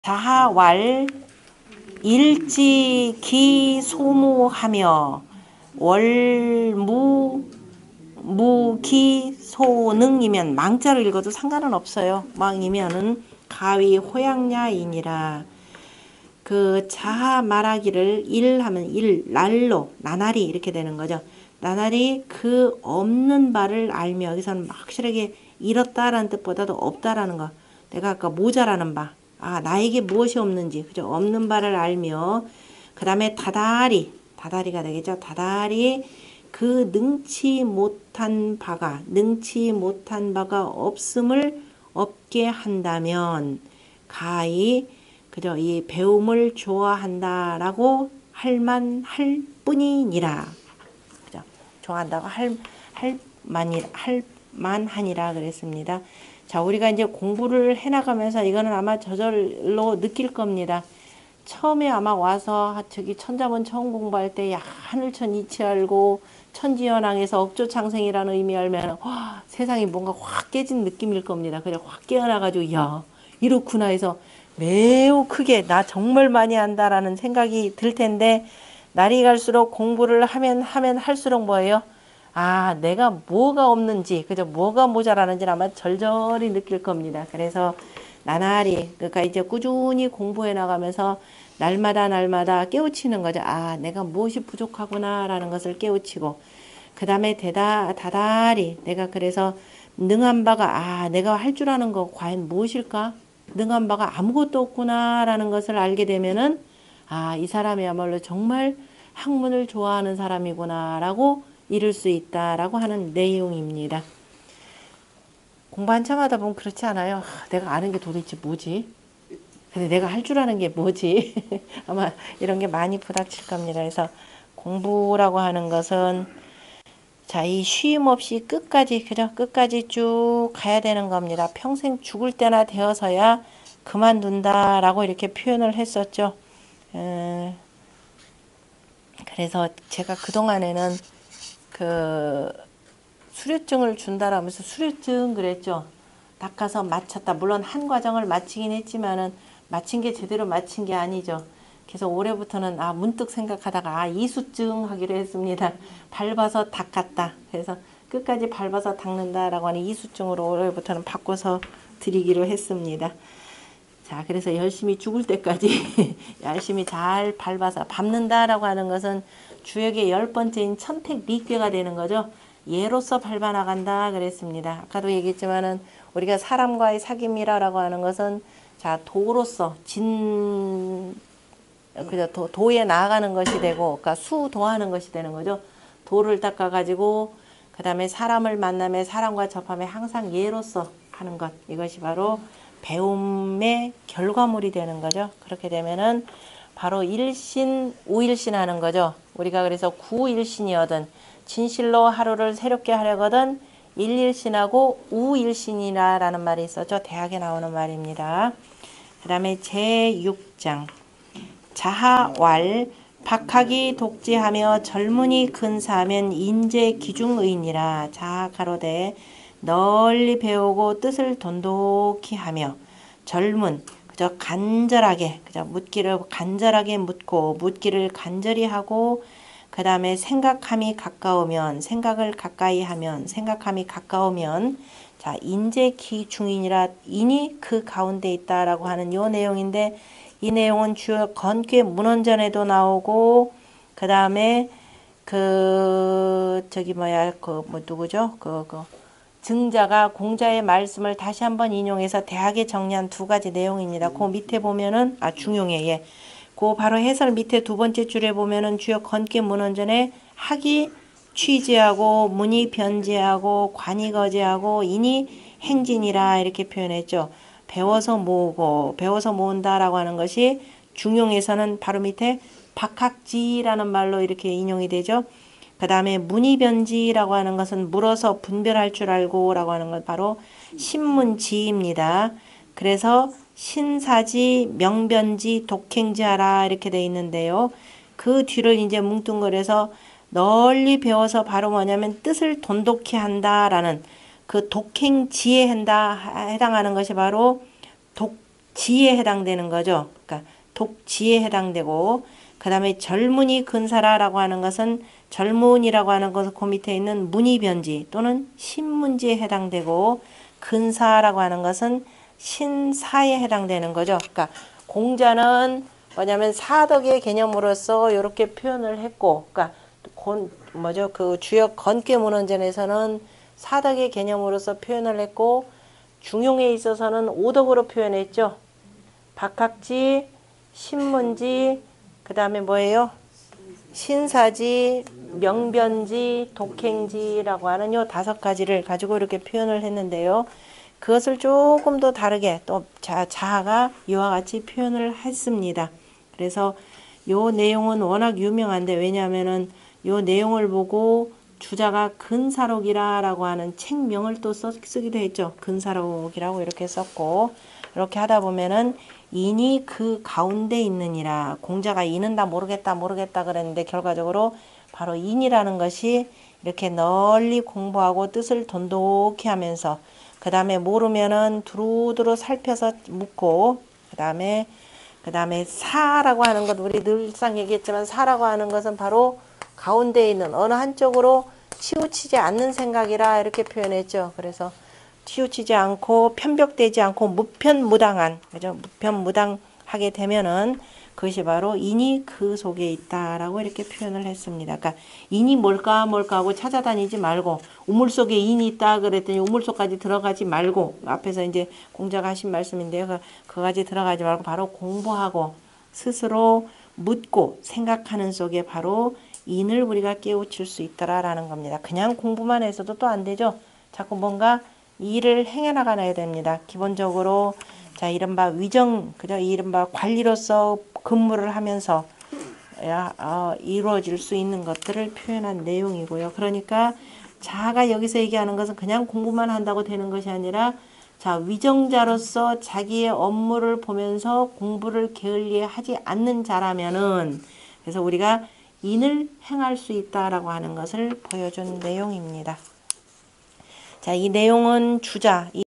자하왈 일지기소무하며 월무 무기소능이면 망자를 읽어도 상관은 없어요. 망이면은 가위 호양야이니라. 그 자하 말하기를 일하면 날로 나날이 이렇게 되는 거죠. 나날이 그 없는 바를 알며, 여기서는 확실하게 잃었다라는 뜻보다도 없다라는 거. 내가 아까 모자라는 바. 나에게 무엇이 없는지, 그죠? 없는 바를 알며, 그 다음에 다다리가 되겠죠? 다다리, 그 능치 못한 바가 없음을 없게 한다면, 가히, 그죠? 이 배움을 좋아한다라고 할 뿐이니라. 그죠? 좋아한다고 할 만하니라 그랬습니다. 자, 우리가 이제 공부를 해나가면서 이거는 아마 저절로 느낄 겁니다. 처음에 아마 와서 저기 천자문 처음 공부할 때 하늘천 이치 알고 천지연왕에서 억조창생이라는 의미 알면 세상이 뭔가 확 깨진 느낌일 겁니다. 그냥 확 깨어나가지고 이렇구나 해서 매우 크게 나 정말 많이 안다라는 생각이 들 텐데, 날이 갈수록 공부를 하면 할수록 뭐예요? 내가 뭐가 없는지, 그죠? 뭐가 모자라는지 아마 절절히 느낄 겁니다. 그래서 나날이, 그러니까 이제 꾸준히 공부해 나가면서 날마다 깨우치는 거죠. 내가 무엇이 부족하구나라는 것을 깨우치고, 그 다음에 다달이, 내가 그래서 능한 바가, 내가 할 줄 아는 거 과연 무엇일까? 능한 바가 아무것도 없구나라는 것을 알게 되면은, 이 사람이야말로 정말 학문을 좋아하는 사람이구나라고 이룰 수 있다라고 하는 내용입니다. 공부 한참 하다 보면 그렇지 않아요? 내가 아는 게 도대체 뭐지? 근데 내가 할 줄 아는 게 뭐지? 아마 이런 게 많이 부닥칠 겁니다. 그래서 공부라고 하는 것은 이 쉼 없이 끝까지, 그죠? 끝까지 쭉 가야 되는 겁니다. 평생 죽을 때나 되어서야 그만둔다라고 이렇게 표현을 했었죠. 그래서 제가 그동안에는 수료증을 준다라면서 수료증 그랬죠. 닦아서 마쳤다. 물론 한 과정을 마치긴 했지만은 마친 게 제대로 마친 게 아니죠. 그래서 올해부터는 문득 생각하다가 이수증 하기로 했습니다. 밟아서 닦았다. 그래서 끝까지 밟아서 닦는다라고 하는 이수증으로 올해부터는 바꿔서 드리기로 했습니다. 자, 그래서 열심히 죽을 때까지 열심히 잘 밟아서 밟는다라고 하는 것은 주역의 10번째인 천택미괴가 되는 거죠. 예로서 밟아나간다 그랬습니다. 아까도 얘기했지만은 우리가 사람과의 사귐이라고 하는 것은 도로서 그죠? 도에 나아가는 것이 되고, 그러니까 수도하는 것이 되는 거죠. 도를 닦아가지고 그 다음에 사람을 만나며 사람과 접하며 항상 예로서 하는 것, 이것이 바로 배움의 결과물이 되는 거죠. 그렇게 되면은 바로 일신, 우일신 하는 거죠. 우리가 그래서 구일신이거든. 진실로 하루를 새롭게 하려거든 일일신하고 우일신이라는 말이 있었죠. 대학에 나오는 말입니다. 그 다음에 제6장 자하왈 박학이 독지하며 젊은이 근사하면 인재 기중의니라. 자하가로되 널리 배우고 뜻을 돈독히 하며 젊은, 그저 간절하게, 그저 묻기를 간절하게 묻고 묻기를 간절히 하고, 그 다음에 생각함이 가까우면 생각함이 가까우면 인재기중이니라. 인이 그 가운데 있다라고 하는 요 내용인데, 이 내용은 주요 건괴 문헌전에도 나오고, 그 다음에 누구죠? 증자가 공자의 말씀을 다시 한번 인용해서 대학에 정리한 두 가지 내용입니다. 그 밑에 보면은 중용에 그 바로 해설 밑에 두 번째 줄에 보면은 주요 건괴 문헌전에 학이 취재하고 문이 변제하고 관이 거제하고 인이 행진이라 이렇게 표현했죠. 배워서 모으고 배워서 모은다라고 하는 것이 중용에서는 바로 밑에 박학지라는 말로 이렇게 인용이 되죠. 그 다음에 문이변지라고 하는 것은 물어서 분별할 줄 알고 라고 하는 건 바로 신문지입니다. 그래서 신사지, 명변지, 독행지하라 이렇게 돼 있는데요. 그 뒤를 이제 뭉뚱그려서 널리 배워서 바로 뭐냐면 뜻을 돈독히 한다라는 그 독행지에 해당하는 것이 바로 지에 해당되는 거죠. 그러니까 독지에 해당되고, 그 다음에 젊은이 근사라라고 하는 것은 젊은이라고 하는 것은 그 밑에 있는 문의변지 또는 신문지에 해당되고, 근사라고 하는 것은 신사에 해당되는 거죠. 그러니까 공자는 뭐냐면 사덕의 개념으로서 이렇게 표현을 했고, 그러니까 그 주역 건깨문헌전에서는 사덕의 개념으로서 표현을 했고, 중용에 있어서는 오덕으로 표현했죠. 박학지, 신문지, 그 다음에 뭐예요? 신사지, 명변지, 독행지라고 하는 요 5가지를 가지고 이렇게 표현을 했는데요. 그것을 조금 더 다르게 또 자아가 이와 같이 표현을 했습니다. 그래서 요 내용은 워낙 유명한데, 왜냐하면은 요 내용을 보고 주자가 근사록이라고 하는 책명을 또 쓰기도 했죠. 근사록이라고 이렇게 썼고, 이렇게 하다 보면은 인이 그 가운데 있느니라. 공자가 이는 다 모르겠다 그랬는데 결과적으로 바로 인이라는 것이 이렇게 널리 공부하고 뜻을 돈독히 하면서, 그 다음에 모르면은 두루두루 살펴서 묻고, 그 다음에 사라고 하는 것, 우리 늘상 얘기했지만 사라고 하는 것은 바로 가운데 있는 어느 한쪽으로 치우치지 않는 생각이라 이렇게 표현했죠. 그래서 치우치지 않고 편벽되지 않고 무편무당한, 그죠? 무편무당하게 되면은 그것이 바로 인이 그 속에 있다라고 이렇게 표현을 했습니다. 그러니까 인이 뭘까 하고 찾아다니지 말고, 우물 속에 인이 있다 그랬더니 우물 속까지 들어가지 말고, 앞에서 이제 공자가 하신 말씀인데요. 그까지 들어가지 말고 바로 공부하고 스스로 묻고 생각하는 속에 바로 인을 우리가 깨우칠 수 있더라라는 겁니다. 그냥 공부만 해서도 또 안 되죠. 자꾸 뭔가 일을 행해 나가야 됩니다. 기본적으로 자, 이른바 위정, 그죠? 이른바 관리로서 근무를 하면서 이루어질 수 있는 것들을 표현한 내용이고요. 그러니까 자아가 여기서 얘기하는 것은 그냥 공부만 한다고 되는 것이 아니라, 자, 위정자로서 자기의 업무를 보면서 공부를 게을리하지 않는 자라면은, 그래서 우리가 인을 행할 수 있다라고 하는 것을 보여준 내용입니다. 자, 이 내용은 주자,